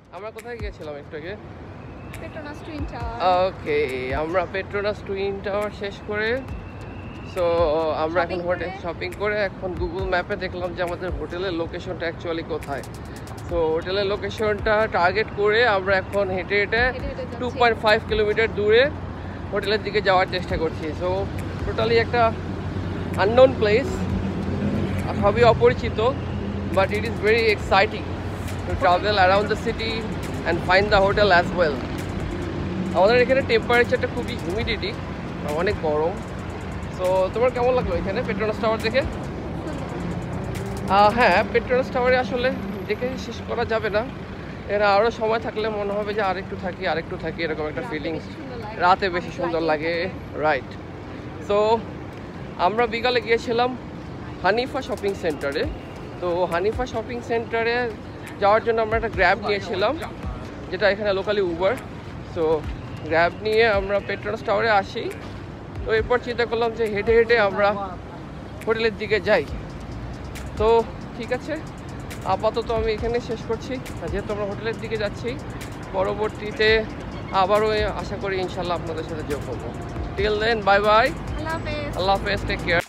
আমরা কোথায় গিয়েছিলাম একটু আগে? Petronas Twin Tower. ওকে, আমরা পেট্রোনাস টুইন টাওয়ার শেষ করে সো আমরা এখন হোটেল শপিং করে এখন গুগল ম্যাপে দেখলাম যে আমাদের হোটেলের লোকেশনটা অ্যাকচুয়ালি কোথায়। সো হোটেলের লোকেশনটা টার্গেট করে আমরা এখন হেঁটে হেঁটে 2.5 কিলোমিটার দূরে হোটেলের দিকে যাওয়ার চেষ্টা করছি। সো টোটালি একটা আননোন প্লেস, সবই অপরিচিত, but it is very exciting to travel around the city and find the hotel as well. আমাদের এখানে টেম্পারেচারটা খুবই হিউমিডিটি, অনেক গরম। সো তোমার কেমন লাগলো এখানে পেট্রোনাস টাওয়ার দেখে? হ্যাঁ, পেট্রোনাস টাওয়ারে আসলে দেখে শেষ করা যাবে না, এরা আরও সময় থাকলে মনে হবে যে আরেকটু থাকি এরকম একটা ফিলিংস, রাতে বেশি সুন্দর লাগে। রাইট। সো আমরা বিকালে গিয়েছিলাম হানিফা শপিং সেন্টারে। তো হানিফা শপিং সেন্টারে যাওয়ার জন্য আমরা একটা গ্র্যাব নিয়েছিলাম, যেটা এখানে লোকালি উবার। সো গ্র্যাব নিয়ে আমরা পেট্রোনাস টাওয়ারে আসি। তো এরপর চিন্তা করলাম যে হেঁটে হেঁটে আমরা হোটেলের দিকে যাই। তো ঠিক আছে, আপাতত আমি এখানে শেষ করছি, যেহেতু আমরা হোটেলের দিকে যাচ্ছি। পরবর্তীতে আবারও আশা করি ইনশাল্লাহ আপনাদের সাথে যোগ হবো। টিল দেন, বাই বাই, আল্লাহ হাফেজ। আল্লাহ হাফেজ, টেক কেয়ার।